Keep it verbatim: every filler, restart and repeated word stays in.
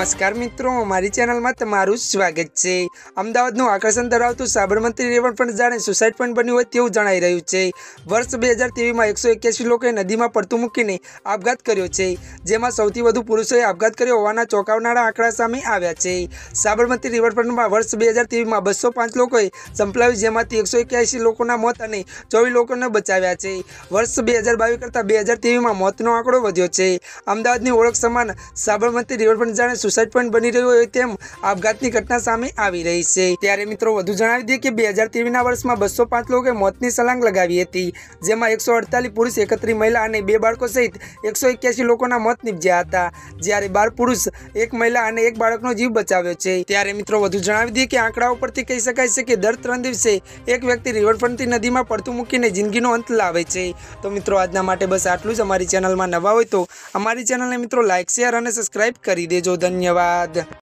नमस्कार मित्रों, हमारी चैनल में तमारू स्वागत है। अमदावादનું આકર્ષણ ધરાવતું સાબરમતી રિવરફ્રન્ટ જાણે સુસાઇડ પોઈન્ટ બન્યું હોય તેવું જણાઈ રહ્યું છે। વર્ષ બે હજાર ત્રેવીસ માં એકસો એક્યાસી લોકોએ નદીમાં પડતું મૂકીને આપઘાત કર્યો છે, જેમાં સૌથી વધુ પુરુષોએ આપઘાત કર્યો હોવાના ચોંકાવનારા આંકડા સામે આવ્યા છે। સાબરમતી રિવરફ્રન્ટમાં વર્ષ બે હજાર ત્રેવીસ માં બસો પાંચ લોકોએ સંપલાવ્યું, જેમાંથી એકસો એક્યાસી લોકોના મોત અને ચોવીસ લોકોને બચાવ્યા છે। વર્ષ બે હજાર બાવીસ કરતાં બે હજાર ત્રેવીસ માં મોતનો આંકડો વધ્યો છે। અમદાવાદની ઓળખ સમાન સાબરમતી રિવરફ્રન્ટ જાણે સુસાઇડ પોઈન્ટ બની રહ્યું હોય તેમ આપઘાતની ઘટના સામે આવી રહી છે। ત્યારે મિત્રો વધુ જણાવી દઈએ કે બે હજાર ત્રેવીસ ના વર્ષમાં બસો પાંચ લોકોએ મોતની છલાંગ લગાવી હતી, જેમાં એકસો અડતાલીસ પુરુષ, એકત્રીસ મહિલા અને બે બાળકો સહિત એકસો એક્યાસી લોકોના મોત નિપજ્યા હતા, જ્યારે બાર પુરુષ, એક મહિલા અને એક બાળકનો જીવ બચાવ્યો છે। ત્યારે મિત્રો વધુ જણાવી દઈએ કે આંકડાઓ પરથી કહી શકાય છે કે દર ત્રણ દિવસે એક વ્યક્તિ રિવરફ્રન્ટથી નદીમાં પડતું મૂકીને જિંદગીનો અંત લાવે છે। તો મિત્રો આજના માટે બસ આટલું જ। અમારી ચેનલમાં નવા હોય તો અમારી ચેનલને મિત્રો લાઇક, શેર અને સબસ્ક્રાઇબ કરી દેજો। ધન્યવાદ।